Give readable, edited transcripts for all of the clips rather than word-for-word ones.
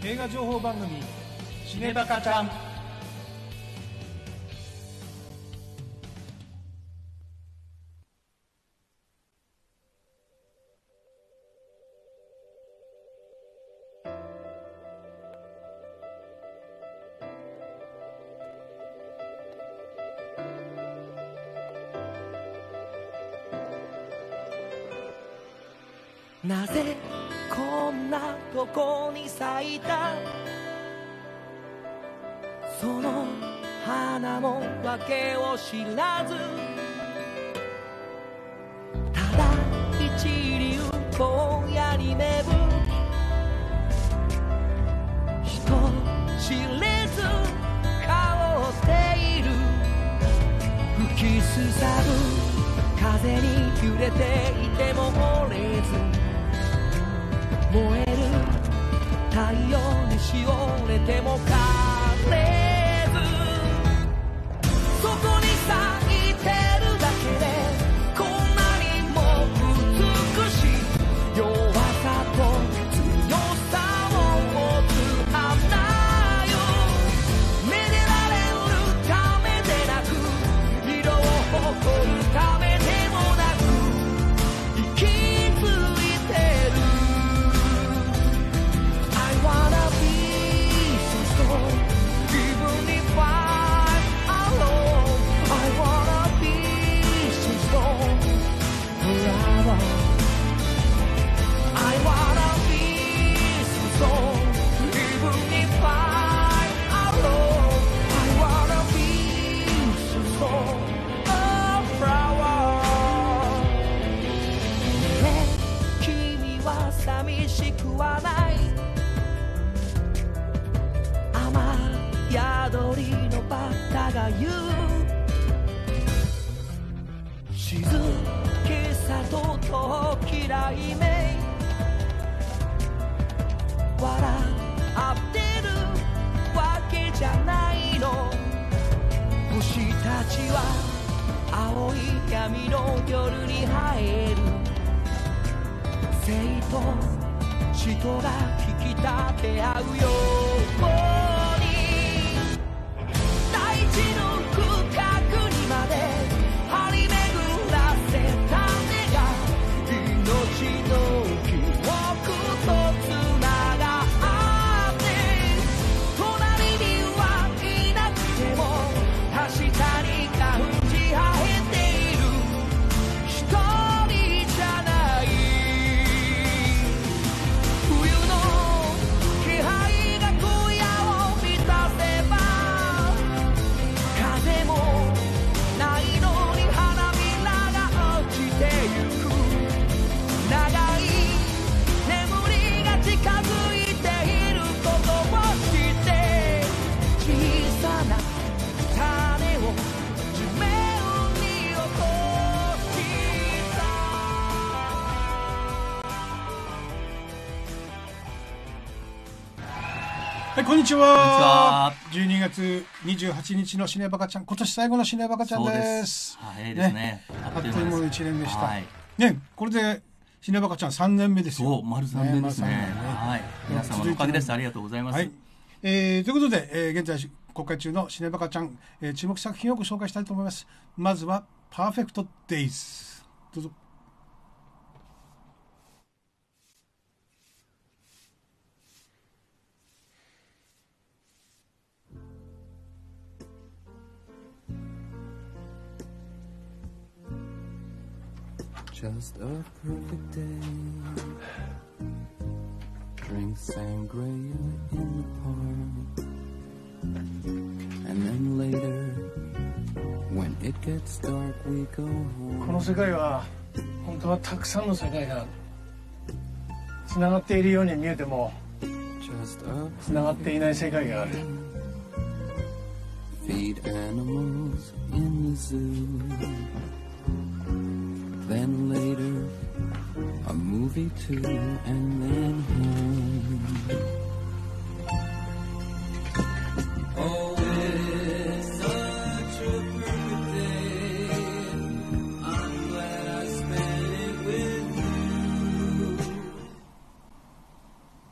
映画情報番組シネバカちゃん。 なぜこんなとこに咲いたその花も訳を知らず、ただ一流ぼんやり芽吹人知れず香っている、吹きすさぶ風に揺れていても漏れず燃える太陽にしおれても枯れず、そこに咲いてるだけでこんなにも美しい弱さと強さを持つ花よ。めでられるためでなく色を誇るためでもなく生き継いでる。寂しくはない、雨宿りのバッタが言う、静けさと遠きらいめ笑ってるわけじゃないの。星たちは青い闇の夜に生える、生と死とが引き立て合うように、大地の深くにまで張り巡らせた根が命の記憶とつながって隣にはいなくても確かに感じ合えている、一人じゃないはい、こんにちは。12月28日のシネバカちゃん、今年最後のシネバカちゃんです。 早いですね。 あっという間の1年でした。 はい、 ね、これでシネバカちゃん3年目ですよ。 そう、丸3年ですね。はい、皆様のおかげです。ありがとうございます。はい、 ということで、現在公開中のシネバカちゃん、注目作品をご紹介したいと思います。まずはパーフェクトデイズ。どうぞ。 Just a perfect day. Drink sangria in the park. And then later, when it gets dark, we go home. この世界は本当はたくさんの世界がつながっているように見えてもつながっていない世界がある。 Feed animals in the zoo.Then later, a movie too, and then home. Oh, it's such a perfect day. I'm glad I spent it with you. はい、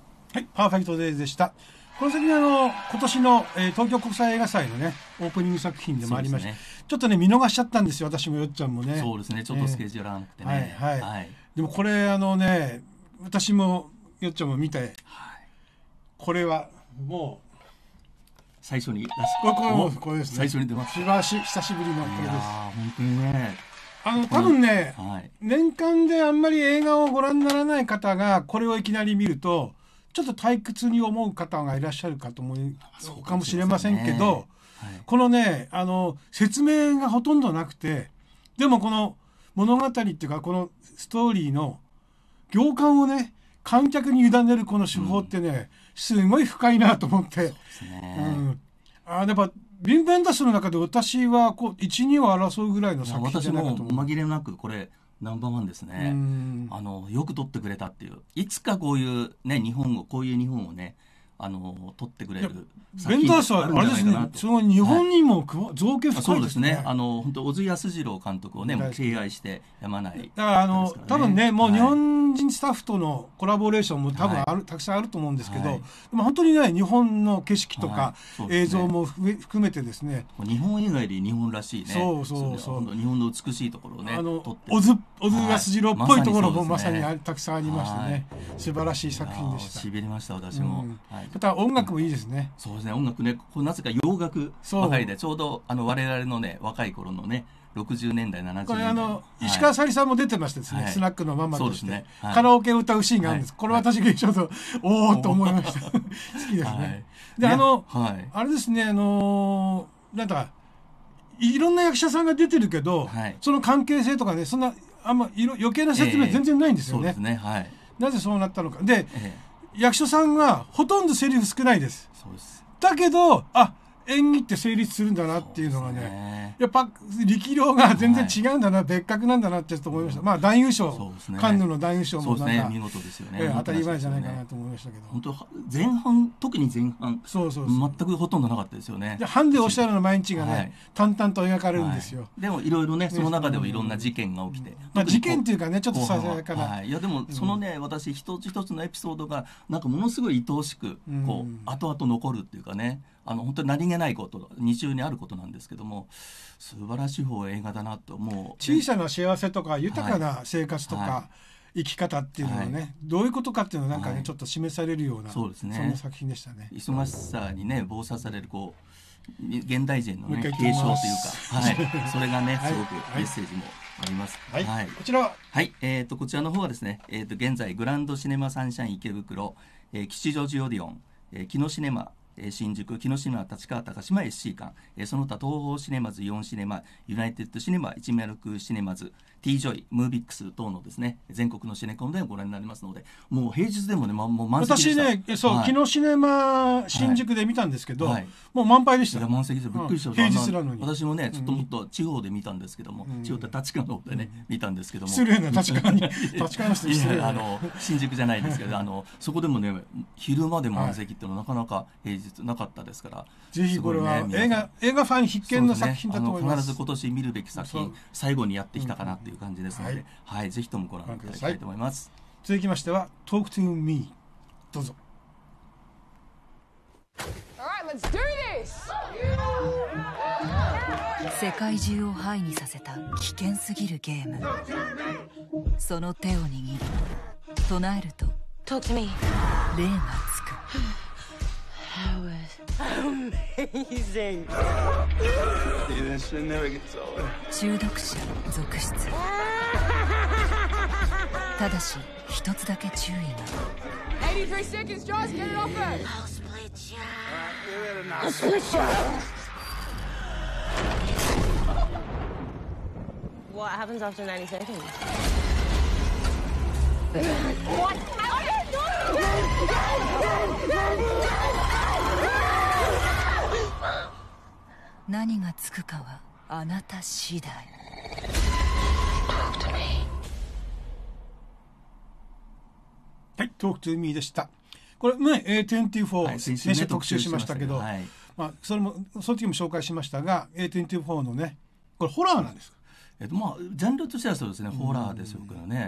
パーフェクトデイズでした。この先に今年の、東京国際映画祭のねオープニング作品でもありました、ね、ちょっとね見逃しちゃったんですよ、私もよっちゃんもね。 そうですね、ちょっとスケジュール合わなくてね、 はいはい、でもこれね私もよっちゃんも見て、はい、これはもう最初にこれですね、 最初に出ます。 久しぶりのこれです。 本当にね、 多分ね、 はい、 年間であんまり映画をご覧にならない方がこれをいきなり見るとちょっと退屈に思う方がいらっしゃるかと思うかもしれませんけど、はい、このね説明がほとんどなくて、でもこの物語っていうかこのストーリーの行間をね観客に委ねるこの手法ってね、すごい深いなと思って、やっぱビン・ベンダスの中で私はこう 1,2 を争うぐらいの作品じゃないかと思う。 私も紛れなくこれナンバーワンですね。よく撮ってくれたっていう、いつかこういうねこういう日本をね撮ってくれるベンダースはあれですね、その日本にも造形深いですね。 そうですね、本当小津安二郎監督をねもう敬愛してやまない。 だから多分ねもう日本人スタッフとのコラボレーションも多分たくさんあると思うんですけど、でも本当にね日本の景色とか映像も含めてですね、 日本以外で日本らしいね、 そう日本の美しいところをね撮って小津安二郎っぽいところもまさにたくさんありましてね、素晴らしい作品でした。 しびれました私も。 また音楽もいいですね。 そうですね、音楽ね、なぜか洋楽ばかりで、ちょうど我々のね若い頃のね60年代70年代、これ石川さゆりさんも出てましてですね、スナックのママとして、カラオケを歌うシーンがあるんです。これ私がちょっとおおと思いました。好きですね。であれですね、なんだいろんな役者さんが出てるけど、その関係性とかねそんなあんま余計な説明全然ないんですよね。なぜそうなったのかで、役所さんがほとんどセリフ少ないです。 そうです。 だけど演技って成立するんだなっていうのがね、やっぱ力量が全然違うんだな、別格なんだなって思いました。まあ男優賞、カンヌの男優賞もなんか見事ですよね。 当たり前じゃないかなと思いましたけど、 本当特に前半全くほとんどなかったですよね。 ハンデをしたような毎日がね淡々と描かれるんですよ。 でもいろいろねその中でもいろんな事件が起きて、 事件っていうかねちょっとささやかな、 いやでもそのね私一つ一つのエピソードがなんかものすごい愛おしくこう後々残るっていうかね、本当に何気ないこと日常にあることなんですけども、素晴らしい映画だなと思う。 小さな幸せとか豊かな生活とか、生き方っていうのはね、どういうことかっていうのをなんかね、ちょっと示されるような、 そうですね、 そんな作品でしたね。 忙しさにね忙殺される現代人のね継承というか、それがねすごくメッセージもあります。 こちらはこちらの方はですね、現在グランドシネマサンシャイン池袋、吉祥寺オディオン、木野シネマ新宿、木野シネマ立川高島 SC 館、その他東宝シネマズ、イオンシネマ、ユナイテッドシネマ、106シネマズ、T ジョイ、ムービックス等のですね全国のシネコンでご覧になりますので、もう平日でもね、もう満席でした。 私ね、木野シネマ新宿で見たんですけど、もう満杯でした。 満席でびっくりした。 平日なのに。 私もねちょっともっと地方で見たんですけども、地方って立川の方でね見たんですけども、 失礼な立川の人失礼新宿じゃないですけどそこでもね昼まで満席っていうのはなかなか平日なかったですから、 ぜひこれは映画ファン必見の作品だと思います。 必ず今年見るべき作品最後にやってきたかなっていう感じですので、ぜひともご覧いただきたいと思います。 続きましては Talk to Me、 どうぞ。 世界中をハイにさせた危険すぎるゲーム。その手を握り唱えると霊がつく。中毒者続出。ただし一つだけ注意が。 What happens after 90 seconds? What? 何がつくかはあなた次第。 はい、Talk to Me でした。これね、A24、先週特集しましたけど、その時も紹介しましたが、A24 のね、これホラーなんですか？ ジャンルとしてはそうですね、ホラーでしょうからね。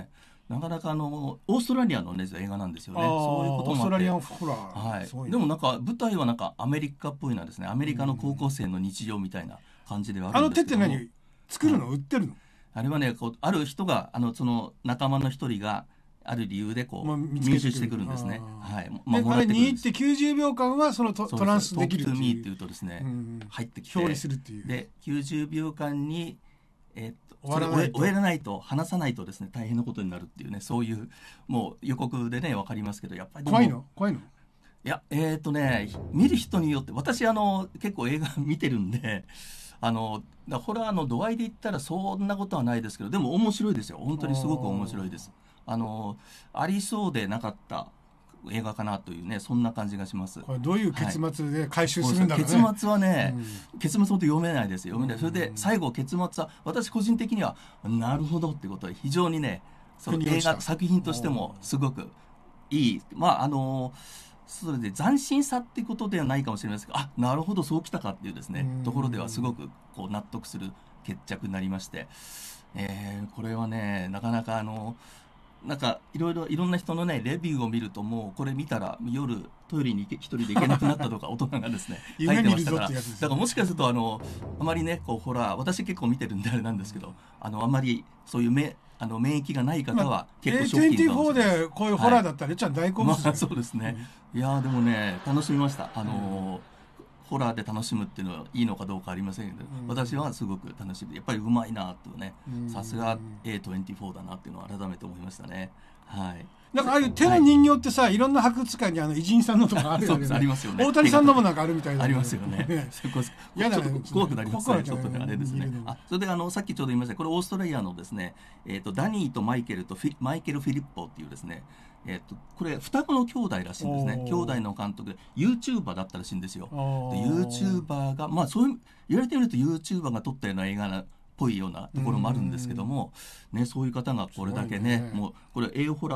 なかなかオーストラリアの、ね、映画なんですよね。そういうこともあってオーストラリアンホラー、 はいすごいね。 でもなんか舞台はなんかアメリカっぽいなですね。アメリカの高校生の日常みたいな感じではあるんですけども、 手って何作るの、売ってるの？ あれはねこうある人がその仲間の一人がある理由でこう見つけてくる入手してくるんですね。はい。 でもらってくるんです。 あれに行って90秒間はそのトランスできるってトークトゥーミーっていういうとですね、入ってきて表示するっていう。 で90秒間に終わらないと終えらないと話さないとですね大変なことになるっていうね、そういうもう予告でね分かりますけど、やっぱり怖いの？ いや見る人によって、私結構映画見てるんでホラーの度合いで言ったらそんなことはないですけど、でも面白いですよ。本当にすごく面白いです。ありそうでなかった映画かなというね、そんな感じがします。 これどういう結末で回収するんだろうね。 結末はね、結末本当読めないですよ。読めない。それで最後結末は私個人的にはなるほどってことで非常にね、映画作品としてもすごくいい。それで斬新さっていうことではないかもしれないですけど、なるほどそうきたかっていうですねところではすごくこう納得する決着になりまして、これはねなかなかなんかいろんな人のねレビューを見ると、もうこれ見たら夜トイレに一人で行けなくなったとか大人がですね書いてましたから、だからもしかするとあまりねこうホラー、私結構見てるんであれなんですけど、あまりそういう免疫がない方は結構ショッキングかもしれない。 A24 でこういうホラーだったらちゃん大好物ですよ。 そうですね。いやでもね楽しみました。ホラーで楽しむっていうのはいいのかどうかありませんけど、私はすごく楽しみで、やっぱりうまいなとね、さすが A24 だなっていうのを改めて思いましたね。はい。 なんかああいう手の人形ってさ、いろんな博物館に偉人さんのとかあるよね。 ありますよね。 大谷さんのもなんかあるみたいな。 ありますよね。 嫌だね。 怖くなりますね。ちょっとねあれですね。それでさっきちょうど言いました、これオーストラリアのですね、ダニーとマイケルとマイケル・フィリッポっていうですね、これ双子の兄弟らしいんですね。兄弟の監督で YouTuber だったらしいんですよ。で YouTuber がそういう言われてみると YouTuber が撮ったような映画っぽいようなところもあるんですけども、ね、そういう方がこれだけね、もうこれ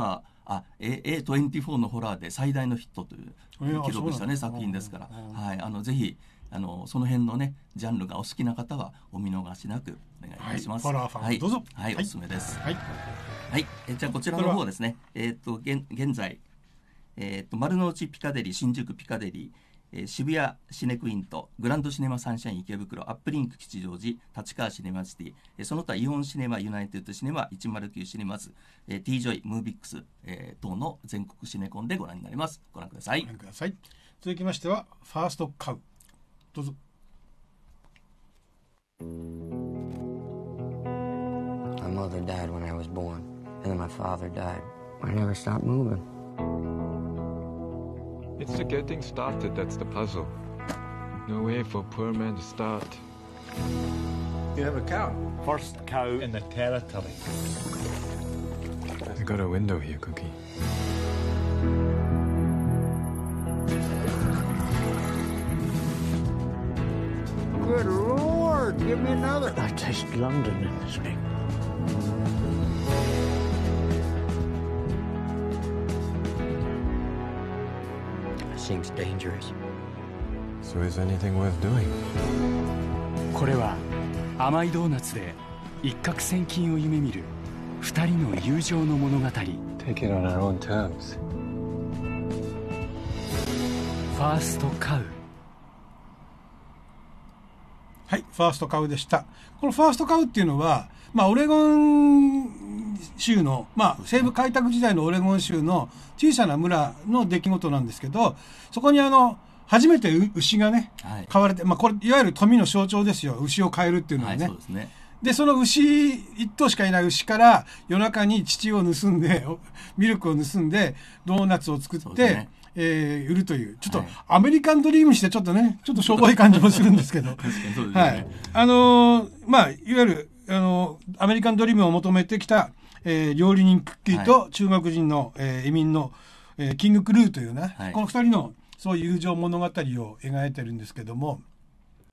A24 のホラーで最大のヒットという記録したね作品ですから、はい、ぜひその辺のねジャンルがお好きな方はお見逃しなくお願いいたします。 ホラーファンどうぞ。 はい、おすすめです。 はい、 じゃあこちらの方はですね、現在、丸の内ピカデリー、新宿ピカデリー、渋谷シネクイント、グランドシネマサンシャイン池袋、アップリンク吉祥寺、立川シネマシティ、その他イオンシネマ、ユナイテッドシネマ、109シネマズ、T ジョイ、ムービックス、等の全国シネコンでご覧になります。ご覧ください。 続きましてはファーストカウ、どうぞ。 My mother died when I was born, and then my father died. I never stopped moving. It's the getting started that's the puzzle. No way for poor man to start. You have a cow. First cow in the territory. I got a window here, Cookie. Good Lord, give me another. I taste London in this thing. Seems dangerous. So is anything worth doing? これは甘いドーナツで一攫千金を夢見る二人の友情の物語。 Take it on our own terms. ファーストカウ。 はい、ファーストカウでした。このファーストカウっていうのは、オレゴン州の、西部開拓時代のオレゴン州の小さな村の出来事なんですけど、そこに初めて牛がね、飼われて、これいわゆる富の象徴ですよ。牛を飼えるっていうのはね。 そうですね。 で、その牛、一頭しかいない牛から夜中に乳を盗んで、ミルクを盗んで、ドーナツを作って、売るという、ちょっとアメリカンドリームにしてちょっとしょぼい感じもするんですけど。 確かにそうですね。 はい。いわゆる、アメリカンドリームを求めてきた、料理人クッキーと中国人の、移民の、キングクルーというね、この二人のそういう友情物語を描いてるんですけども、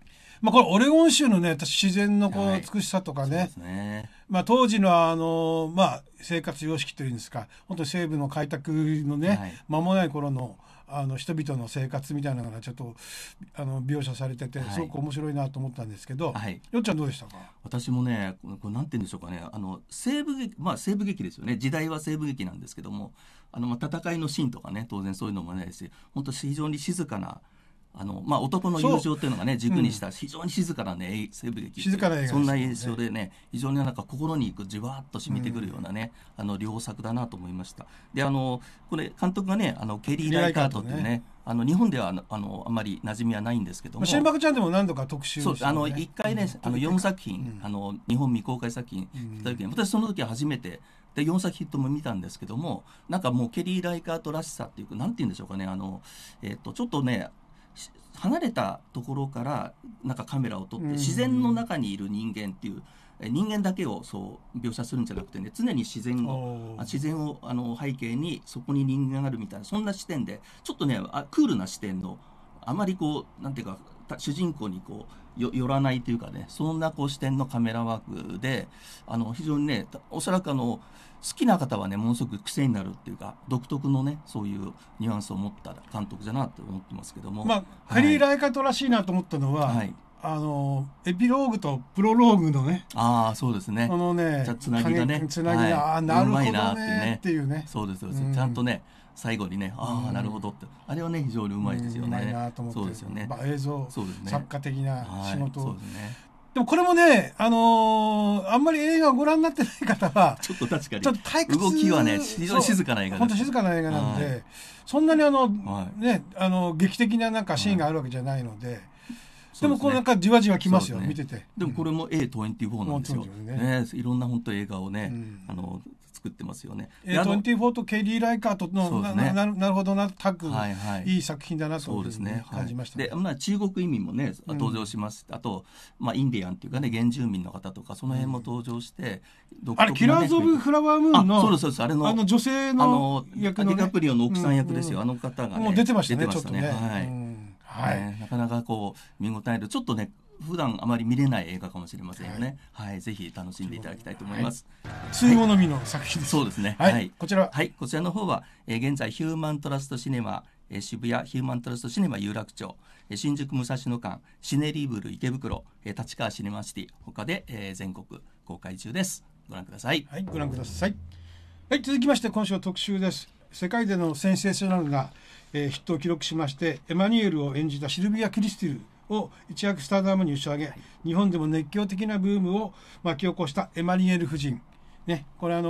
まあ、これオレゴン州のね自然のこう美しさとかね、まあ、当時のまあ、生活様式というんですか、本当に西部の開拓のね、間もない頃の人々の生活みたいなのがちょっと描写されてて、すごく面白いなと思ったんですけど、よっちゃんどうでしたか？ 私もね、これなんて言うんでしょうかね、西部劇、まあ西部劇ですよね。時代は西部劇なんですけども、まあ戦いのシーンとかね、当然そういうのもないし、本当非常に静かな。まあ、男の友情っていうのがね軸にした非常に静かなね西部劇、 静かな映画ですね。 そんな印象でね、非常になんか心にじわっと染みてくるようなね、良作だなと思いました。でこれ監督がねケリー・ライカートっていうね、日本ではあんまり馴染みはないんですけども、 シェンバクちゃんでも何度か特集して、ね、 そう1回ね4作品、日本未公開作品した時に、私その時は初めてで4作品とも見たんですけども、なんかもうケリー・ライカートらしさっていうか、なんて言うんでしょうかね、ちょっとね離れたところからなんかカメラを撮って自然の中にいる人間っていう、人間だけをそう描写するんじゃなくてね、常に自然を背景にそこに人間があるみたいな、そんな視点でちょっとねクールな視点の、あまりこうなんていうか主人公にこう寄らないというかね、そんなこう視点のカメラワークで非常にね、おそらく好きな方はねものすごく癖になるっていうか、独特のねそういうニュアンスを持った監督だなと思ってますけども、 まあ、ケリー・ライカートらしいなと思ったのは、エピローグとプロローグのね、 そうですね、 このねつなぎがね、 なるほどねっていうね、 そうですそうです、ちゃんとね最後にね、なるほどって、あれはね非常にうまいですよね。 うまいなと思って、 そうですよね、 映像作家的な仕事を。でもこれもね、あんまり映画をご覧になってない方はちょっと確かにちょっと退屈、 動きはね非常に静かな映画です。 本当静かな映画なんで、そんなにね劇的ななんかシーンがあるわけじでないので、でもこうなんかじわじわきますよ、見てて。 でもこれも A24 なんですよね。いろんな本当映画をね作ってますよね。 A24 とケリー・ライカートのなるほどなタッグ、いい作品だなと感じました。 で中国移民もね登場します。あとインディアンっていうかね原住民の方とかその辺も登場して、 あれキラーズ・オブ・フラワームーンのそうですあれの女性の役のディカプリオの奥さん役ですよ。あの方がねもう出てましたねちょっとね。 なかなかこう見応えるちょっとね普段あまり見れない映画かもしれませんよね。ぜひ楽しんでいただきたいと思います。 通好みの作品です。 そうですね。 こちらこちらの方は現在ヒューマントラストシネマ渋谷ヒューマントラストシネマ有楽町新宿武蔵野間シネリーブル池袋立川シネマシティ他で全国公開中です。ご覧ください。 ご覧ください。続きまして今週は特集です。世界でのセンセーショナルなヒットを記録しまして、エマニュエルを演じたシルビア・クリスティルを一躍スターダムに打ち上げ、日本でも熱狂的なブームを巻き起こしたエマニュエル夫人、ね、これ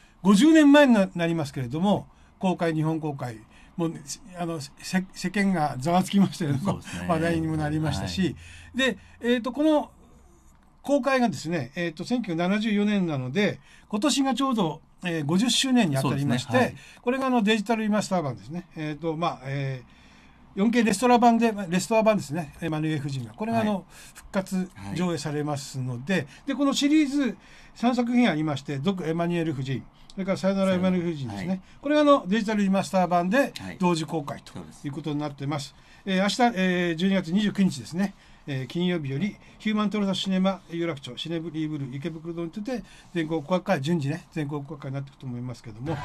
50年前になりますけれども、日本公開もう世間がざわつきましたよね。話題にもなりましたし、で、この公開がですね、1974年なので今年がちょうど50周年にあたりまして、これがデジタルリマスター版ですね。4K レストラ版ですね。エマニュエル夫人がこれが復活上映されますので、でこのシリーズ3作品ありまして、続エマニュエル夫人、それからさよならエマニュエル夫人ですね。これがデジタルリマスター版で同時公開ということになっています。明日、12月29日ですね。金曜日よりヒューマントラストシネマ有楽町シネブリーブル池袋にとって全国公開順次ね全国公開になっていくと思いますけども、よ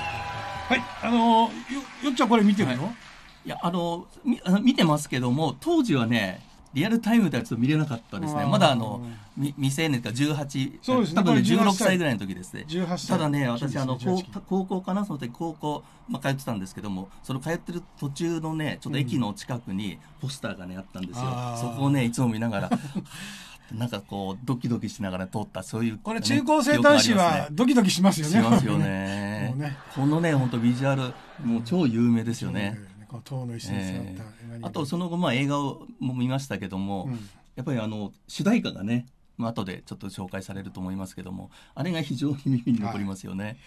っちゃんこれ見てるの？ いや見てますけども、当時はねリアルタイムではちょっと見れなかったですね。まだ未成年か18、 そうですね、 多分ね16歳ぐらいの時ですね。ただね私高校かな、その時高校通ってたんですけども、その通ってる途中のねちょっと駅の近くにポスターがねあったんですよ。そこをねいつも見ながらなんかこうドキドキしながら通った、そういう、 これ中高生男子はドキドキしますよね。 しますよね。このね本当ビジュアルもう超有名ですよね。 塔の一節だった、 あとその後映画をも見ましたけども、やっぱり主題歌がね後でちょっと紹介されると思いますけども、あれが非常に耳に残りますよね。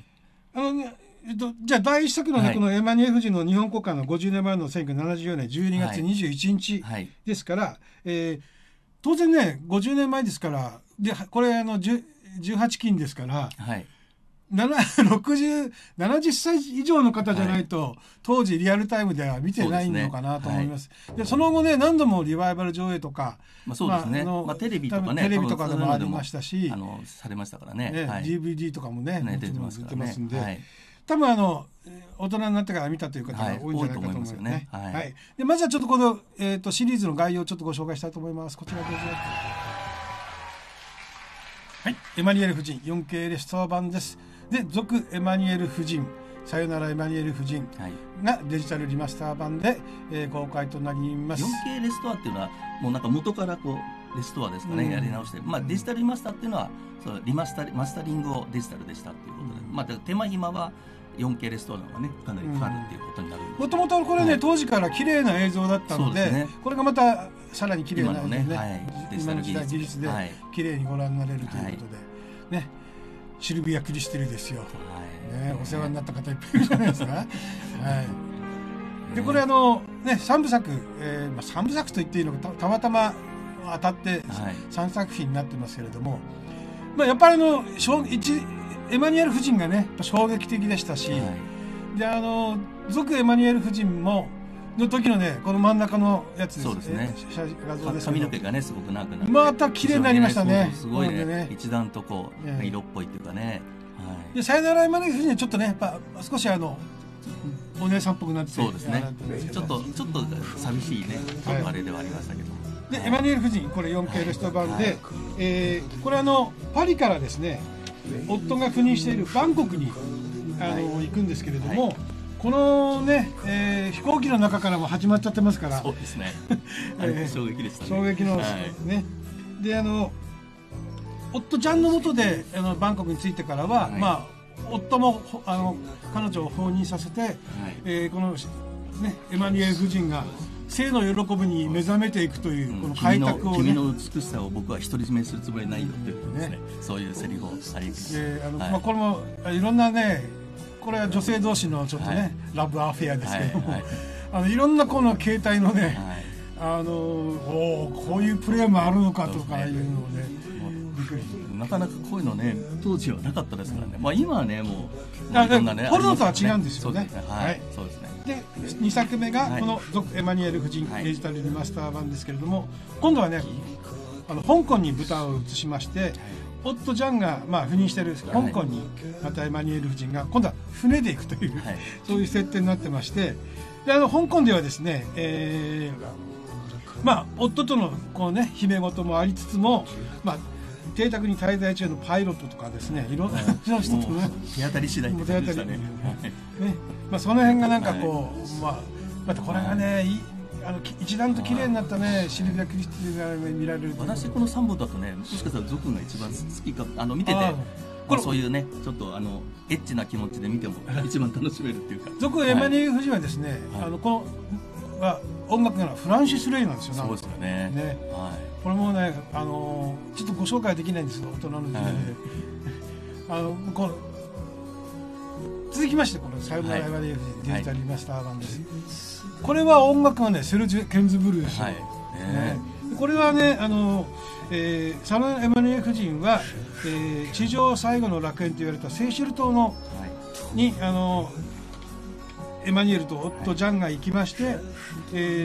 じゃあ第一作の、このエマニュエル夫人の日本公開の50年前の1974年12月21日ですから、当然ね50年前ですから、でこれ18禁ですから、 70歳以上の方じゃないと、当時リアルタイムでは見てないのかなと思います。でその後ね何度もリバイバル上映とか、 そうですね、テレビとかね、 テレビとかでもありましたし、 されましたからね、 DVD とかもね出てますからね。 んで、多分大人になってから見たという方が多いんじゃないかと思いますね。でまずはちょっとこの、シリーズの概要をちょっとご紹介したいと思います。こちらどうぞ。はい、エマニュエル夫人 4K レストア版です。で続エマニュエル夫人さよならエマニュエル夫人がデジタルリマスター版で、公開となります。 4K レストアっていうのはもうなんか元からこうレストアですかね、やり直して、デジタルリマスターっていうのはそうマスタリングをデジタルでしたっていうことで、手間暇は 4K レストアの方がねかなりかかるっていうことになるんです。 もともとこれね、当時から綺麗な映像だったので、これがまたさらに綺麗な映像ね、 デジタル技術で綺麗にご覧になれるということで、ね、シルビア・クリステルですよ、お世話になった方いっぱいいるじゃないですか。でこれ3部作、3部作と言っていいのか、たまたま当たって3作品になってますけれども、やっぱりエマニュエル夫人がね衝撃的でしたし、で続エマニュエル夫人もの時のねこの真ん中のやつですね、画像ですけど、 髪の毛がねすごく長くなってまた綺麗になりましたね。 すごいね、一段とこう色っぽいっていうかね。 でさよならエマニュエル夫人はちょっとねやっぱ少しお姉さんっぽくなって、 そうですね、ちょっと寂しいねあれではありましたけど。 でエマニュエル夫人これ 4K レストア版で、これパリからですね夫が赴任しているバンコクに行くんですけれども、このね、飛行機の中からも始まっちゃってますから、 そうですね、衝撃でしたね。 衝撃のね、で夫ちゃんの下でバンコクに着いてからは、夫も彼女を訪問させて、このねエマニュエル夫人が生の喜びに目覚めていくというこの開拓をね、 君の美しさを僕は独り占めするつもりないよっていうですね、そういうセリフをあります。 これもいろんなね、これは女性同士のちょっとね、ラブアフェアですけども、いろんなこの形態のね、こういうプレーもあるのかとかいうので、 なかなかこういうのね当時はなかったですからね。今はねもうポルノとは違うんですよね。 そうですね。 で2作目がこの続エマニュエル夫人デジタルリマスター版ですけれども、今度はね香港に舞台を移しまして、夫ジャンが赴任している香港にまたエマニュエル夫人が今度は船で行くという、そういう設定になってまして、で香港ではですね、夫とのこうね秘め事もありつつも、邸宅に滞在中のパイロットとかですね、いろんな人とね手当たり次第って感じでしたね。 その辺がなんかこう、またこれがね一段と綺麗になったねシルビア・クリスティが見られる。 私この3本だとね、もしかしたら族が一番好きか見てて、そういうねちょっとエッチな気持ちで見ても一番楽しめるっていうか。 族エマニュエル夫人はですね、この音楽がフランシス・レイなんですよ。 そうですよね。 これもねちょっとご紹介できないんですけど、大人の時代で、続きましてこのさよならエマニュエル夫人デジタルリマスター版です。これは音楽がねセルジュ・ケンズブルーですよ。これはねさよならエマニュエル夫人は、地上最後の楽園と言われたセーシェル島のにエマニュエルと夫ジャンが行きまして、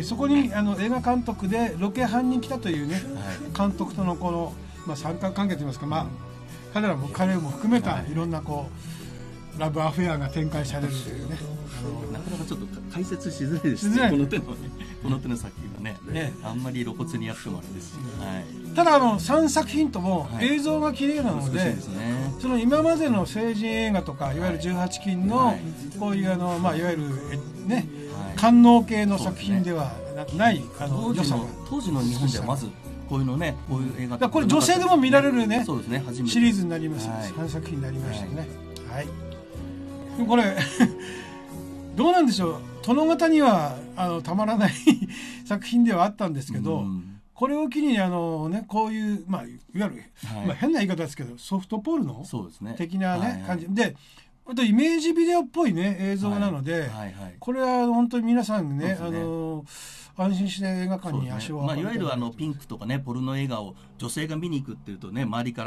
そこに映画監督でロケハンに来たというね、監督とのこの、三角関係といいますか、彼をも含めたいろんなこうラブアフェアが展開されるというね。 なかなかちょっと解説しづらいですね。この手の作品はね、あんまり露骨にやってもあれですし、 ただ3作品とも映像が綺麗なので、その今までの成人映画とかいわゆる18禁のこういういわゆるね官能系の作品ではない良さが、 当時の日本ではまずこういうのね、こういう映画これ女性でも見られるねシリーズになります。3作品になりましたね。これどうなんでしょう、殿方にはたまらない作品ではあったんですけど、これを機にこういういわゆる、変な言い方ですけどソフトポルノ的なね感じで、あとイメージビデオっぽいね映像なので、これは本当に皆さんね安心して映画館に足を運んで、 いわゆるピンクとかねポルノ映画を女性が見に行くっていうとね、周りから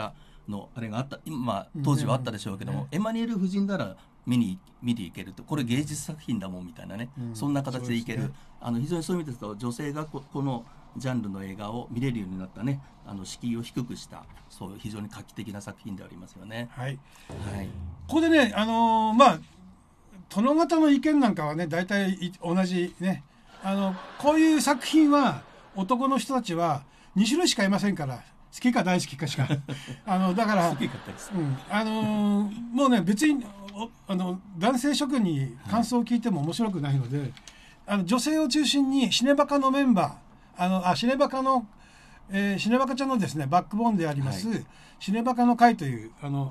のあれがあった今当時はあったでしょうけども、エマニュエル夫人なら見に行けると、これ芸術作品だもんみたいなね、そんな形でいける、非常にそういう意味ですと女性がこのジャンルの映画を見れるようになったね、敷居を低くしたそういう非常に画期的な作品でありますよね。 はい、 はい、 ここでね殿方の意見なんかはね大体同じね、こういう作品は男の人たちは2種類しかいませんから、好きか大好きかしかだから好きかったです、 もうね別に男性諸君に感想を聞いても面白くないので、女性を中心にシネバカのメンバーシネバカの、シネバカちゃんのですねバックボーンであります、シネバカの会という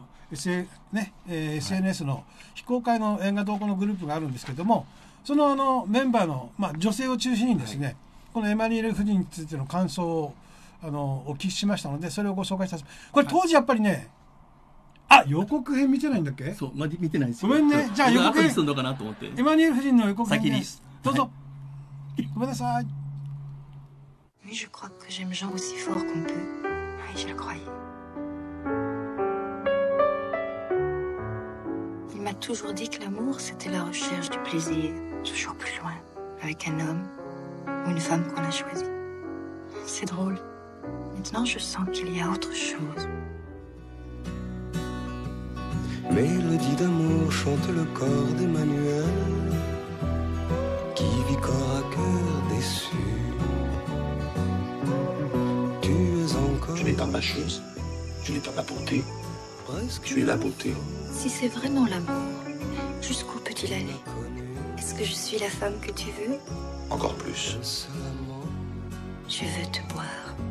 SNS の非公開の映画同好のグループがあるんですけども、そのメンバーの、女性を中心にですね、このエマニュエル夫人についての感想をお聞きしましたので、それをご紹介したいです。これ当時やっぱりね、予告編見てないんだっけ？ そう、見てないですよ。 ごめんね。じゃあ予告編するのかなと思って。 エマニュエル夫人の予告編先にです。どうぞ。ごめんなさい。 Oui, je crois que j'aime Jean aussi fort qu'on peut. Oui, je le croyais. Il m'a toujours dit que l'amour, c'était la recherche du plaisir, toujours plus loin, avec un homme ou une femme qu'on a choisi. C'est drôle. Maintenant, je sens qu'il y a autre chose. Mélodie d'amour chante le corps d'Emmanuel, qui vit corps à cœur déçu. Tu es encore. Je n'ai pas ma chose, je n'ai pas ma beauté, je suis la beauté. Si c'est vraiment l'amour, jusqu'où peut-il aller? Est-ce que je suis la femme que tu veux? Encore plus. Je veux te boire.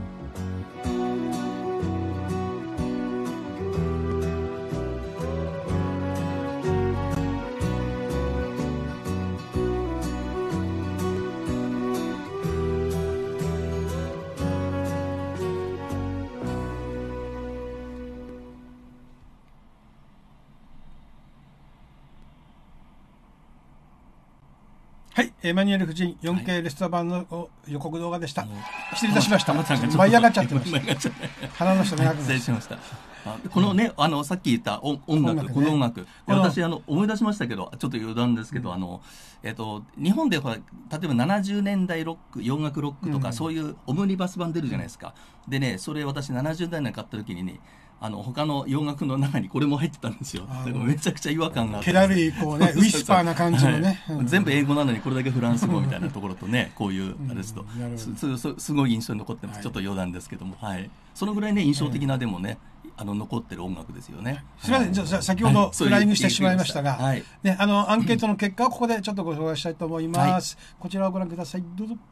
はい、エマニュエル夫人 4K レストア版の予告動画でした。失礼いたしました。舞い上がっちゃってました。鼻の下長く失礼しました。このね、さっき言った音楽、この音楽、私思い出しましたけど、ちょっと余談ですけど、日本でほら例えば70年代ロック、洋楽ロックとか、そういうオムニバス版出るじゃないですか。でね、それ私70代に買った時にね、他の洋楽の中にこれも入ってたんですよ。だからめちゃくちゃ違和感があって、 気だるいこうねウィスパーな感じのね、 全部英語なのにこれだけフランス語みたいなところとね、こういうあれですと、すごい印象に残ってます。ちょっと余談ですけども、はい、そのぐらいね印象的なでもね、残ってる音楽ですよね。 すみません、じゃあ先ほどフライングしてしまいましたが、ね、アンケートの結果をここでちょっとご紹介したいと思います。こちらをご覧ください。どうぞ。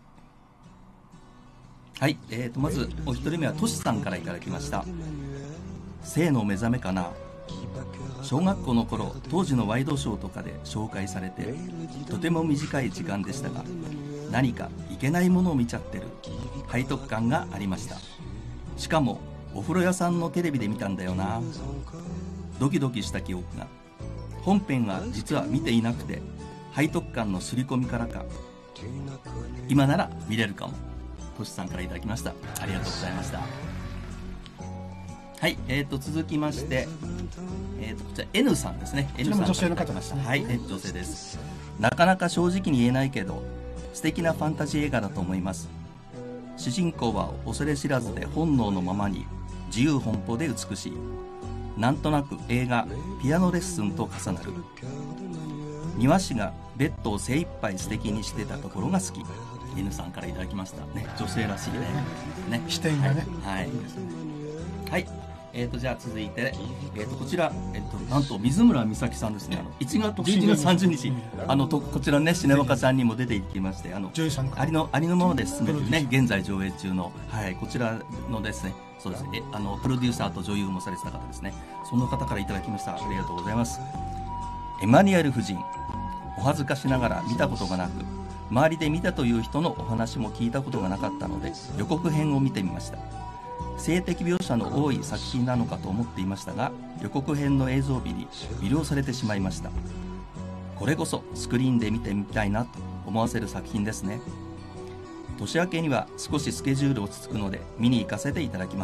はい、まずお一人目はトシさんからいただきました。性の目覚めかな。小学校の頃、当時のワイドショーとかで紹介されて、とても短い時間でしたが、何かいけないものを見ちゃってる背徳感がありました。しかもお風呂屋さんのテレビで見たんだよな。ドキドキした記憶が。本編は実は見ていなくて、背徳感の刷り込みからか、今なら見れるかも。トシさんからいただきました。ありがとうございました。はい、続きまして、こちら N さんですね。N さん女性の方ですね。 はい、女性です。なかなか正直に言えないけど、素敵なファンタジー映画だと思います。主人公は恐れ知らずで本能のままに自由奔放で美しい。なんとなく映画ピアノレッスンと重なる。庭師がベッドを精一杯素敵にしてたところが好き。N さんからいただきましたね。女性らしいね。 視点がね。 はい。はい。じゃあ続いて、こちら、なんと水村美咲さんですね。11月30日、こちらね、シネマカさんにも出ていきまして、ありのままで進めるね、現在上映中の、はい、こちらのですね、そうですね、プロデューサーと女優もされてた方ですね。その方からいただきました。ありがとうございます。エマニュエル夫人、お恥ずかしながら見たことがなく、周りで見たという人のお話も聞いたことがなかったので、予告編を見てみました。性的描写の多い作品なのかと思っていましたが、予告編の映像美に魅了されてしまいました。これこそスクリーンで見てみたいなと思わせる作品ですね。年明けには少しスケジュールをつつくので見に行かせていただきます。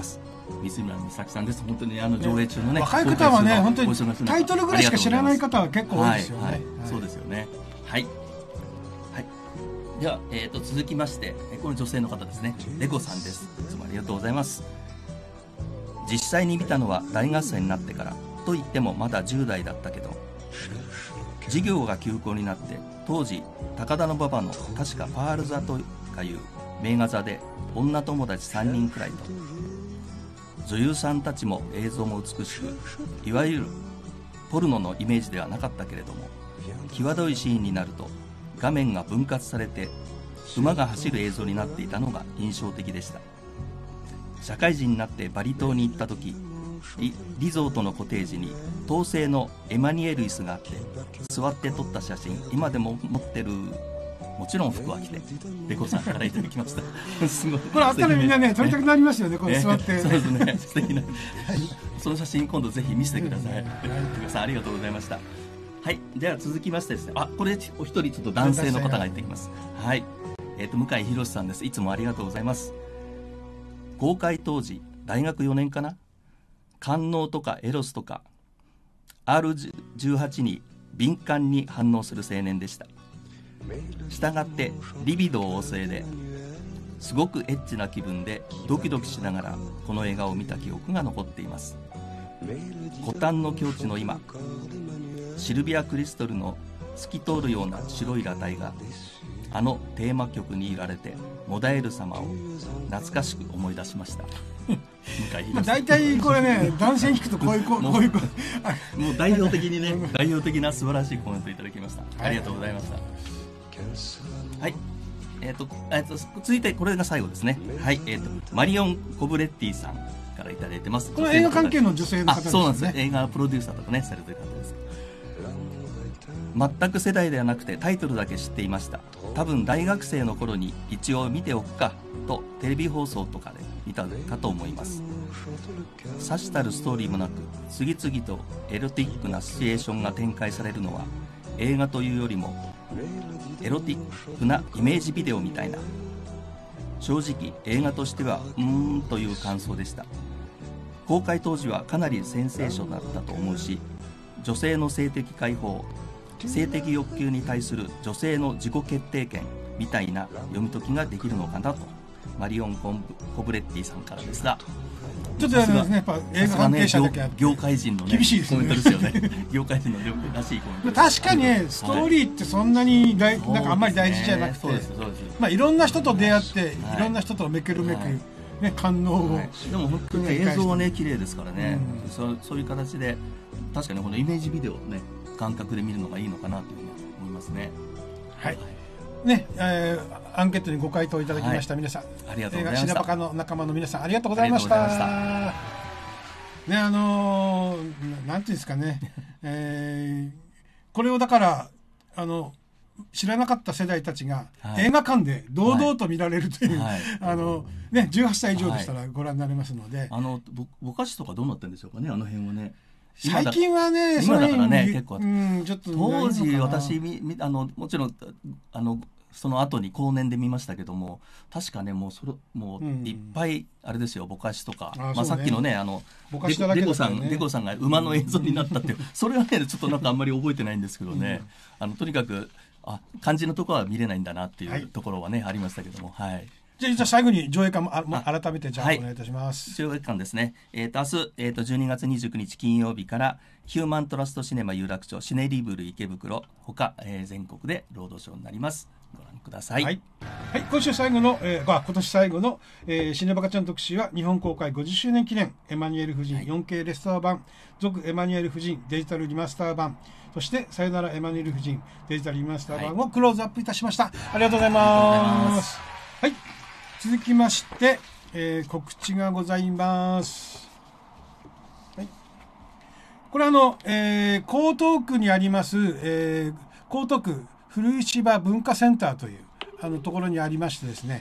水村美咲さんです。本当に上映中のね、 若い方はね本当にタイトルぐらいしか知らない方は結構多いですよね。 そうですよね。はい、はい、では、続きましてこの女性の方ですね、レコさんです。いつもありがとうございます。実際に見たのは大合戦になってからと言ってもまだ10代だったけど、授業が休校になって当時高田馬場の確かパール座とかいう名画座で女友達3人くらいと、女優さんたちも映像も美しく、いわゆるポルノのイメージではなかったけれども、際どいシーンになると画面が分割されて馬が走る映像になっていたのが印象的でした。社会人になってバリ島に行った時、リゾートのコテージに陶製のエマニエル椅子があって、座って撮った写真今でも持ってる。もちろん服は着て、レコさんからいただきましたすごい、 これあったらみんなね撮りたくなりますよね、これ座って、 そうですね、素敵なその写真今度ぜひ見せてください。レコさんありがとうございました。はい、では続きましてですね、これお一人ちょっと男性の方が入ってきます。はい、向井博さんです。いつもありがとうございます。公開当時大学4年かな、官能とかエロスとか R18 に敏感に反応する青年でした。したがってリビドー旺盛ですごくエッチな気分でドキドキしながらこの映画を見た記憶が残っています。古典の境地の今、シルビア・クリストルの透き通るような白い裸体があのテーマ曲に揺られてもだえる様を懐かしく思い出しました大体これね男性に聞くとこういうもう代表的にね代表的な素晴らしいコメントいただきました。ありがとうございました。はい、続いてこれが最後ですね。はい、マリオン・コブレッティさんからいただいてます。 この映画関係の女性の方ですね。 そうなんです。映画プロデューサーとかねされてる方です。全く世代ではなくてタイトルだけ知っていました。多分大学生の頃に一応見ておくかとテレビ放送とかで見たかと思います。さしたるストーリーもなく次々とエロティックなシチュエーションが展開されるのは映画というよりもエロティックなイメージビデオみたいな、正直映画としてはという感想でした。公開当時はかなりセンセーションだったと思うし、女性の性的解放、性的欲求に対する女性の自己決定権みたいな読み解きができるのかなと、マリオン・コブレッティさんからですが、 ちょっとですね、やっぱ映画関係者だけあって業界人の、ね、 厳しいですね、 コメントですよね業界人のらしいコメント。 確かにストーリーってそんなになんかあんまり大事じゃなくて、いろんな人と出会って、いろんな人とめくるめく、ね、感動を、 でも本当に映像はね綺麗ですからね、そういう形で確かにこのイメージビデオをね感覚で見るのがいいのかなというふうに思いますね。 はいね、アンケートにご回答いただきました皆さん、 ありがとうございました。 シネバカの仲間の皆さんありがとうございました。ね、なんていうんですかね、これをだから知らなかった世代たちが映画館で堂々と見られるという、ね、18歳以上でしたらご覧になれますので、 ぼかしとかどうなってるんでしょうかね、あの辺はね。 最近はね、 今だからね結構ちょっと当時私もちろんその後に後年で見ましたけども、確かねもういっぱいあれですよ、ぼかしとか、さっきのねデコさんが馬の映像になったっていうそれはねちょっとなんかあんまり覚えてないんですけどね、とにかく肝心のところは見れないんだなっていうところはね、ありましたけども、はい。 じゃあ最後に上映館も改めてじゃあお願いいたします。 上映館ですね。明日12月29日金曜日からヒューマントラストシネマ有楽町シネリブル池袋ほか、全国でロードショーになります。ご覧ください。 はい、今年最後のシネバカちゃん特集は日本公開50周年記念エマニュエル夫人 4K レストア版、続エマニュエル夫人デジタルリマスター版、そしてさよならエマニュエル夫人デジタルリマスター版をクローズアップいたしました。ありがとうございます。はい、続きまして、告知がございます。はい、これ江東区にあります、江東区古石場文化センターというところにありましてですね、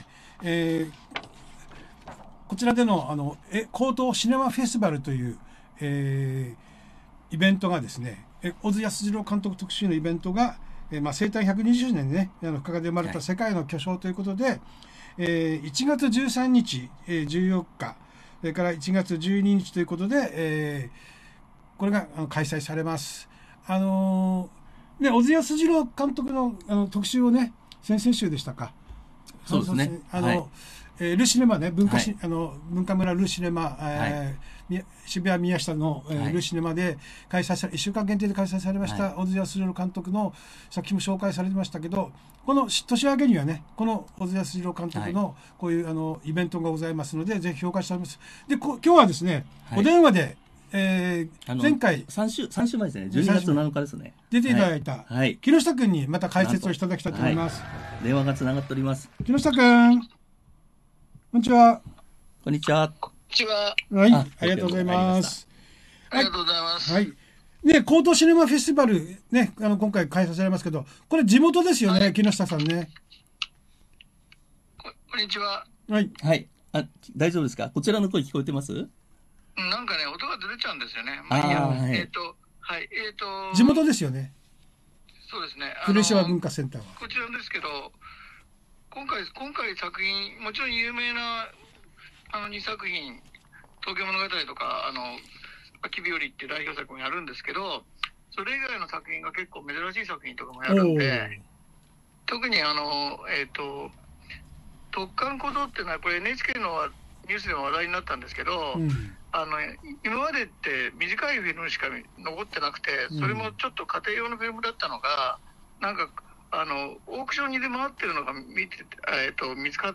こちらでの江東シネマフェスティバルという、イベントがですね、小津安二郎監督特集のイベントが、生誕120年ね、深川で生まれた世界の巨匠ということで、1月13日、14日それから1月12日ということで、これが開催されます。ね、小津安二郎監督の特集をね、先々週でしたか。 そうですね。 ルシネマね、文化村ルシネマ、渋谷宮下の、ルシネマで開催され、1週間限定で開催されました、小津安二郎監督の作品も紹介されてましたけど、この年明けにはね、この小津安二郎監督のこういうイベントがございますので、ぜひ評価しております。で、今日はですね、お電話で、前回 3週前ですね、12月7日ですね、 出ていただいた、木下君にまた解説をいただきたいと思います。 電話がつながっております。 木下君、こんにちは。 こんにちは。 はい、ありがとうございます。 ありがとうございます。 はい。ね、コートシネマフェスティバル、ね、今回開催されますけど、これ地元ですよね、木下さんね。 こんにちは。 はい。 はい。大丈夫ですか？こちらの声聞こえてます？ なんかね、音がずれちゃうんですよね。 地元ですよね。 そうですね。 古石文化センターは。 こちらですけど、今回作品、もちろん有名な2作品、東京物語とか、秋日和っていう代表作もやるんですけど、それ以外の作品が結構珍しい作品とかもやるんで、特に特艦小僧っていうのは、これ NHK のニュースでも話題になったんですけど、今までって短いフィルムしか残ってなくて、それもちょっと家庭用のフィルムだったのが、なんかオークションに出回ってるのが見つかって、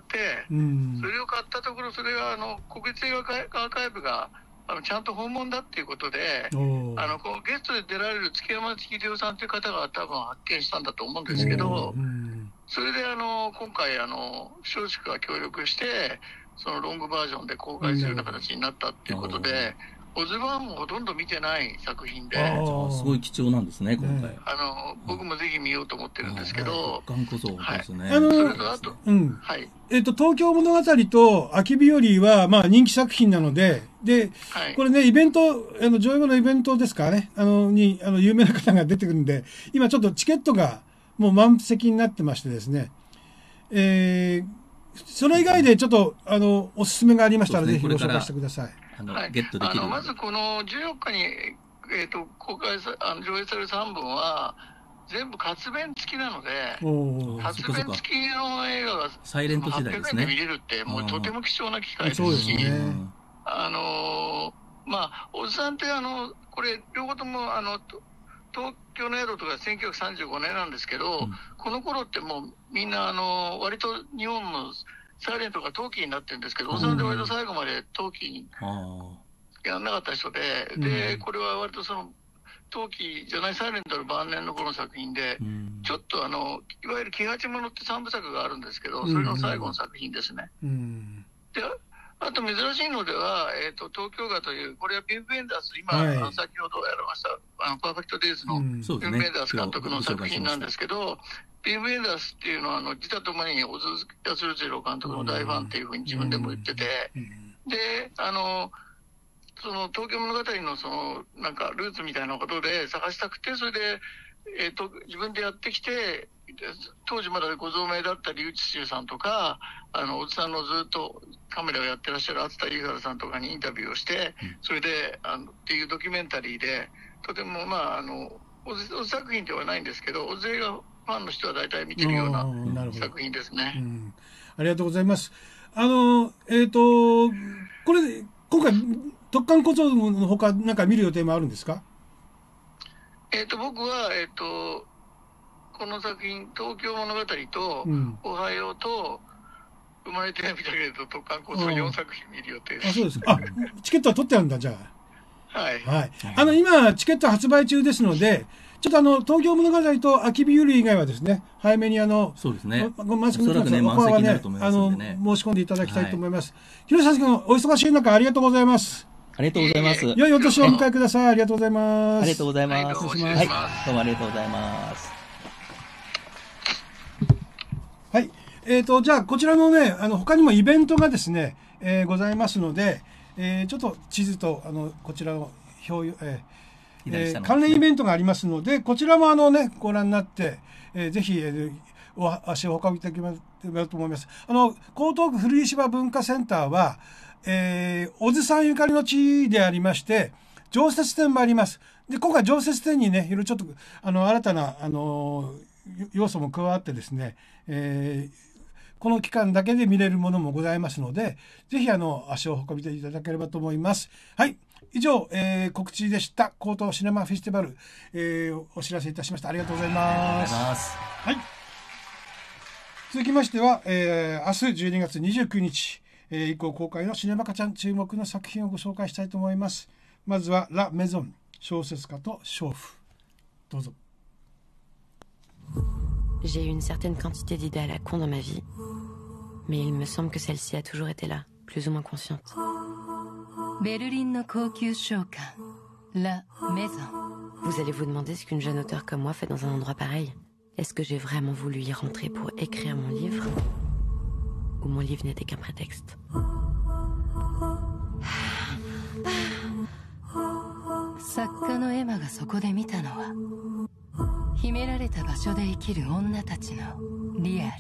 それを買ったところ、それが国立映画アーカイブがちゃんと本物だっていうことで、このゲストで出られる月山秀夫さんという方が多分発見したんだと思うんですけど、それで今回松竹が協力してそのロングバージョンで公開するような形になったっていうことで、オズワンもほとんど見てない作品で、 すごい貴重なんですね、今回。 僕もぜひ見ようと思ってるんですけど、 特艦小僧ですね。 それとあと、 東京物語と秋日和はまあ人気作品なので、これね、イベント、上映後のイベントですかね、有名な方が出てくるんで、今ちょっとチケットがもう満席になってましてですね、それ以外でちょっとおすすめがありましたら、ぜひご紹介してください。 ゲットできる。 まずこの14日に、公開上映される3本は全部活弁付きなので、活弁付きの映画がサイレント時代ですね。 800円で見れるってもうとても貴重な機会ですし、まあおじさんってこれ両方とも東京の宿とか1935年なんですけど、この頃ってもうみんな割と日本のサイレントが陶器になってるんですけど、おじさんで割と最後まで陶器にやらなかった人で、これは割とその陶器じゃないサイレントの晩年の頃の作品で、ちょっといわゆる木八物って3部作があるんですけど、それの最後の作品ですね。であと珍しいのでは、東京画という、これはビム・ベンダース、今、先ほどやられましたパーフェクト・デイズのビム・ベンダース監督の作品なんですけど、ビム・ベンダースっていうのは自他ともに小津安二郎監督の大ファンっていうふうに自分でも言ってて、でその東京物語のそのなんかルーツみたいなことで探したくて、それで、自分でやってきて、当時まだご存命だった笠智衆さんとか、小津さんのずっとカメラをやってらっしゃる熱田裕原さんとかにインタビューをして、それでっていうドキュメンタリーで、とてもまあ小津作品ではないんですけど、小津映画ファンの人は大体見てるような作品ですね。 ありがとうございます。これ今回特艦小僧のほかなんか見る予定もあるんですか？ 僕はこの作品東京物語と、おはようと生まれてみたけれど特艦小僧4作品見る予定です。 そうですか。チケットは取ってあるんだ、じゃあ。 はい 。今チケット発売中ですので、ちょっと東京物語と秋日和以外はですね、早めにそうですね。 マスクのオファーはね、申し込んでいただきたいと思います。広瀬さん、お忙しい中ありがとうございます。 ありがとうございます。 良いお年をお迎えください。ありがとうございます。 ありがとうございます。 はい、 どうもありがとうございます。 はい。じゃあ、こちらのね、他にもイベントがですね、ございますので、ちょっと地図と、こちらの表、関連イベントがありますので、こちらもご覧になって、ぜひ、足をお運びいただければと思います。江東区古石場文化センターは、 小津さんゆかりの地でありまして、常設展もあります。で、今回常設展にね、いろいろちょっと、新たな、要素も加わってですね、この期間だけで見れるものもございますので、ぜひ足を運びていただければと思います。はい。以上、告知でした。江東シネマフェスティバル、お知らせいたしました。ありがとうございます。はい。続きましては、明日12月29日、以降公開のシネマカちゃん注目の作品をご紹介したいと思います。まずはラ・メゾン、小説家と娼婦。どうぞ。 J'ai eu une certaine quantité d'idées à la con dans ma vie, mais il me semble que celle-ci a toujours été là, plus ou moins consciente. Berlinの高級商館 La Maison. Vous allez vous demander ce qu'une jeune auteure comme moi fait dans un endroit pareil. Est-ce que j'ai vraiment voulu y rentrer pour écrire mon livre, ou mon livre n'était qu'un prétexte? 作家のエマがそこで見たのは秘められた場所で生きる女たちのリアル。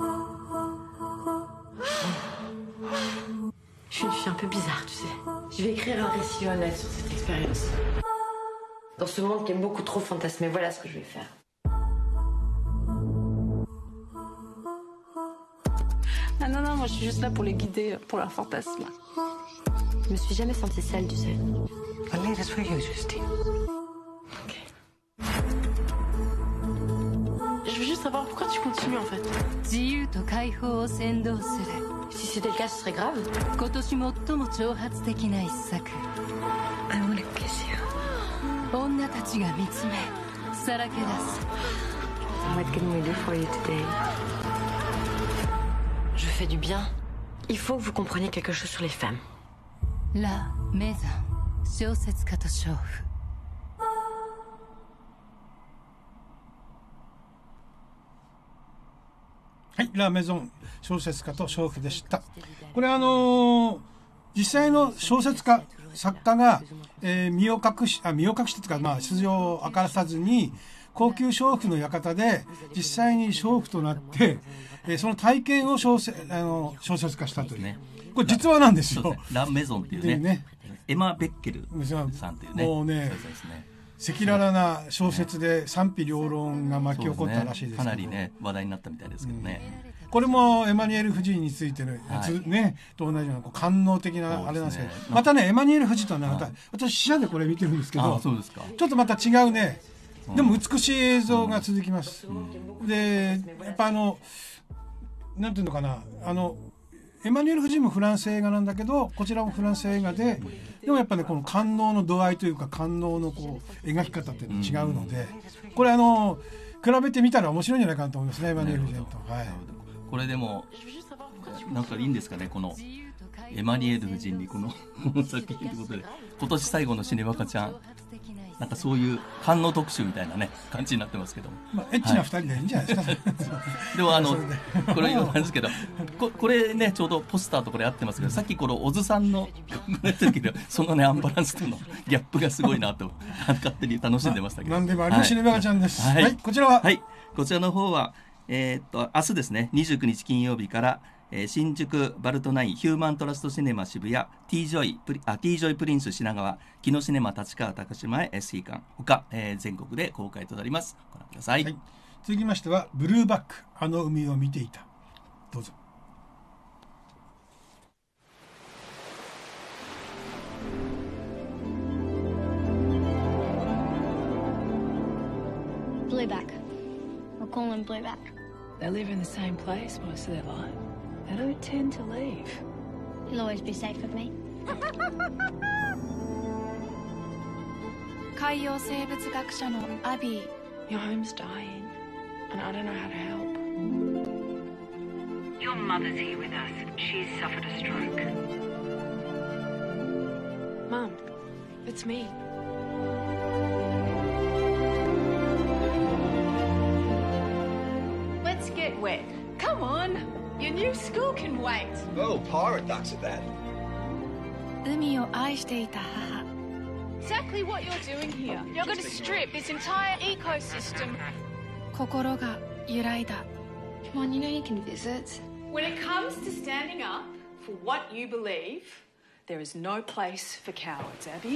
Je suis une fille un peu bizarre, tu sais. Je vais écrire un récit honnête sur cette expérience. Dans ce monde qui est beaucoup trop fantasmé, voilà ce que je vais faire. Ah non, non, moi je suis juste là pour les guider, pour leur fantasme. Je me suis jamais sentie seule, tu sais. I leave this for you, Justine. Ok. Je veux juste savoir pourquoi tu continues en fait. 自由と解放を先導する。 Si c'était le cas, ce serait grave. 今年最も挑発的な一作。 I want to kiss you. 女たちが見つめ、さらけ出す。 What can we do for you today? Je fais du bien. Il faut que vous compreniez quelque chose sur les femmes. La Maison、小説家と娼婦。 はい、ラ・メゾン、小説家と娼婦でした。これ実際の小説家、作家が、身を隠してというか、出場を明からさずに、高級娼婦の館で実際に娼婦となって、その体験を小説化したという。これ実話なんですよ。 ラ・メゾンっていうね。エマ・ベッケルさんというね。 もうね、赤裸々な小説で賛否両論が巻き起こったらしいですけど、 かなりね話題になったみたいですけどね。 これもエマニュエル夫人についてのやつね、と同じような官能的なあれなんですけど、またねエマニュエル夫人とはね、私視野でこれ見てるんですけど、ちょっとまた違うね、でも美しい映像が続きます。でやっぱなんていうのかな、エマニュエル夫人もフランス映画なんだけど、こちらもフランス映画で、でもやっぱねこの官能の度合いというか官能のこう描き方っていうのが違うので、これ比べてみたら面白いんじゃないかなと思いますね、エマニュエル夫人と。はい。 これでもなんかいいんですかね、このエマニュエル夫人にこの作品ということで、今年最後のシネマカちゃん、なんかそういう官能特集みたいなね感じになってますけども、 エッチな2人でいいんじゃないですか。 でもこれなんですけど、これねちょうどポスターとこれ合ってますけど、さっきこの小津さんのそのねアンバランスとのギャップがすごいなと勝手に楽しんでましたけど、 なんでもありのシネマカちゃんです。はい、こちらは、 はい、こちらの方は明日ですね、29日金曜日から新宿バルトナインヒューマントラストシネマ渋谷 T ジョイプリンス品川木野シネマ立川高島屋 SE 館他、全国で公開となります。ご覧ください。はい、 続きましてはブルーバック、あの海を見ていた。どうぞ。 Blueback. We'll call him Blueback. They live in the same place most of their life. They don't tend to leave. He'll always be safe with me. 海洋生物学者のアビー。 Your home's dying, and I don't know how to help. Your mother's here with us. She's suffered a stroke. Mum, it's me. Let's get wet. Come on. Your new school can wait. Oh, pirate ducks at that. 海を愛していた母。 Exactly what you're doing here. You're going to strip this entire ecosystem. 心が揺らいだ。 Come on, you know you can visit. When it comes to standing up for what you believe, There is no place for cowards, Abby.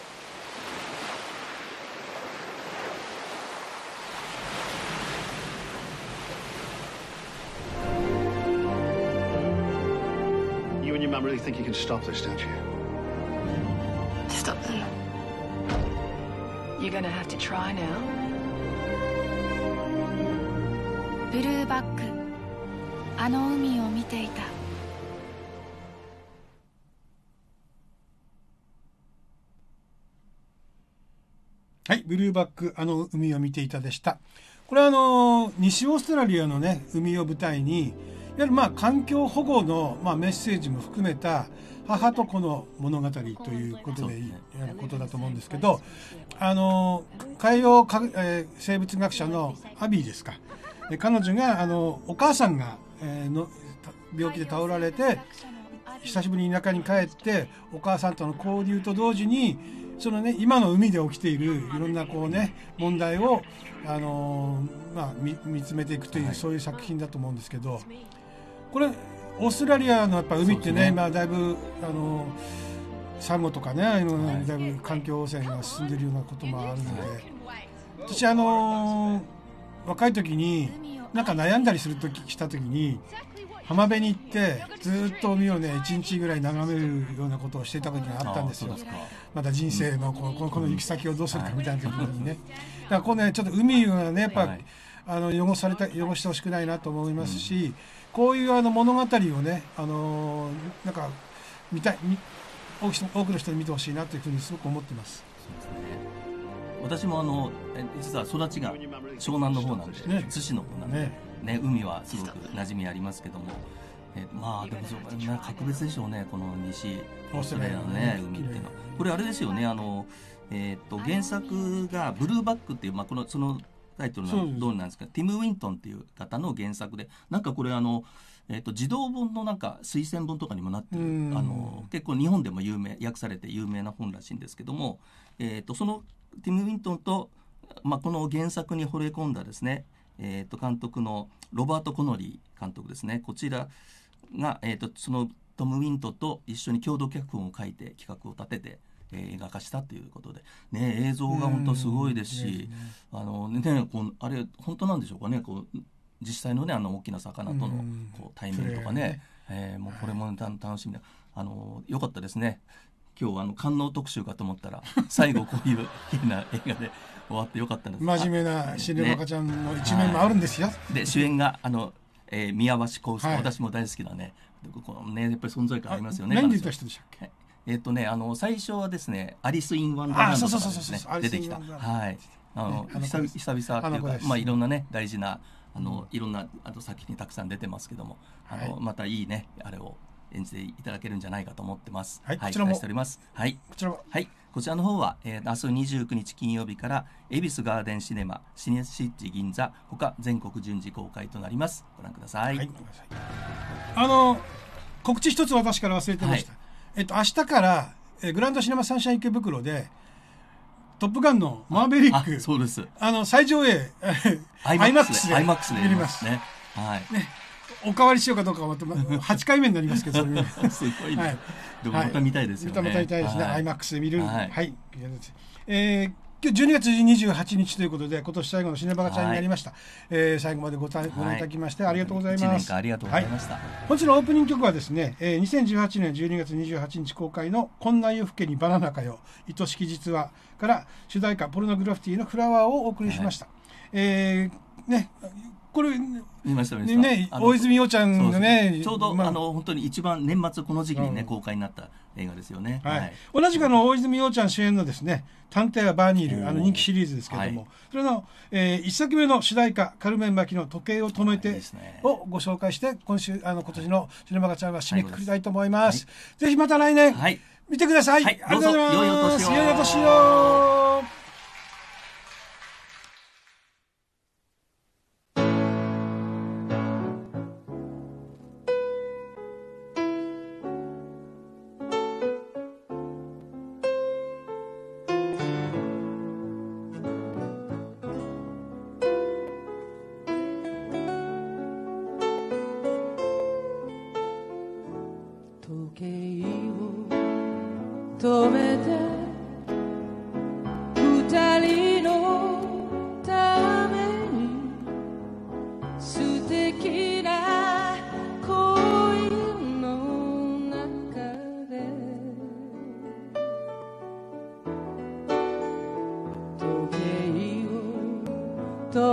You and your mum really think you can stop this, don't you? Stop them. You're gonna have to try now. ブルーバック、あの海を見ていた。 はい、ブルーバック、あの海を見ていたでした。これは西オーストラリアのね海を舞台に、いわゆる環境保護のメッセージも含めた母と子の物語ということでやることだと思うんですけど、海洋生物学者のアビーですか。彼女がお母さんが、病気で倒られて久しぶりに田舎に帰ってお母さんとの交流と同時にそのね今の海で起きているいろんなこうね問題を見つめていくという、そういう作品だと思うんですけど、これオーストラリアのやっぱ海ってねだいぶサンゴとかねだいぶ環境汚染が進んでいるようなこともあるので、私若い時になんか悩んだりした時に浜辺に行ってずっと海をね1日ぐらい眺めるようなことをしていた時があったんですよ。また人生のこの行き先をどうするかみたいな時にね、だからこうねちょっと海がねやっぱ汚してほしくないなと思いますし、こういう物語をねなんか多くの人に見てほしいなというふうにすごく思ってます。 私も実は育ちが湘南の方なんで、逗子の方なんで、海はすごく馴染みありますけども、でも格別でしょうね、この西オーストラリアのね海っていうのは。これあれですよね、原作がブルーバックっていう、そのタイトルの通りなんですけど、ティム・ウィントンっていう方の原作で、なんかこれ児童本のなんか推薦本とかにもなってる、結構日本でも訳されて有名な本らしいんですけども、そのティム・ウィントンと、この原作に惚れ込んだですね、監督のロバート・コノリー監督ですね、こちらが、そのトム・ウィントンと一緒に共同脚本を書いて企画を立てて、映画化したということで、映像が本当すごいですし、あれ本当なんでしょうかね、実際のね大きな魚との対面とかね、もうこれも楽しみだ。よかったですね。今日観音特集かと思ったら最後こういう変な映画で終わってよかったです。 真面目なシネマカちゃんの一面もあるんですよ。 で主演が宮橋幸介、私も大好きなね、このねやっぱり存在感ありますよね。 何で言った人でしたっけ？ 最初はですねアリス・イン・ワンダーランドとかですね出てきた、はい久々っていうかいろんなね大事ないろんな作品にたくさん出てますけども、またいいねあれを演じていただけるんじゃないかと思ってます。 はい、こちらも期待しております。はい、こちらの方は、明日29日金曜日から恵比寿ガーデンシネマシネシッチ銀座他全国順次公開となります。ご覧ください。 告知一つ私から忘れてました。明日からグランドシネマサンシャイン池袋でトップガンのマーベリック、 そうです。 最上映IMAX で見れますね。 はい。 おかわりしようかどうかは8回目になりますけど、 すごいね。でもまた見たいですよね。 また見たいですね。IMAX で見る。はい。今日12月28日ということで今年最後のシネバガチャになりました。最後までご覧いただきましてありがとうございます。 1年間ありがとうございました。 本日のオープニング曲はですね、2018年12月28日公開のこんな夜更けにバナナかよ愛しき実話から主題歌ポルノグラフィティのフラワーをお送りしました。これ見ましたね、大泉洋ちゃんがね、 ちょうど本当に一番年末この時期にね公開になった映画ですよね。 同じく大泉洋ちゃん主演のですね探偵はバーニール人気シリーズですけれども、それの1作目の主題歌カルメン・マキの時計を止めてをご紹介して今年のシネマガチャは締めくくりたいと思います。ぜひまた来年見てください。ありがとうございます。良いお年を。 時計を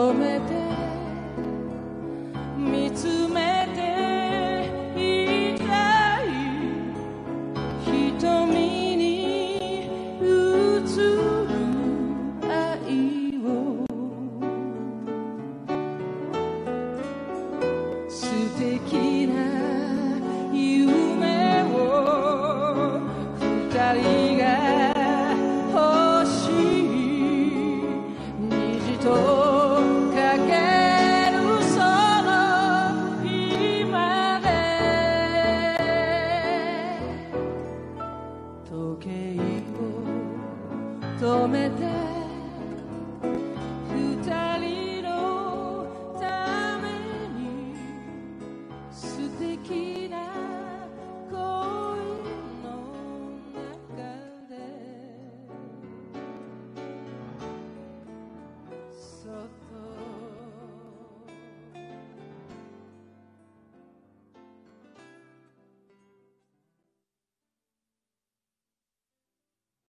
止めて見つめていたい瞳に映る愛を素敵な夢を二人が欲しい虹と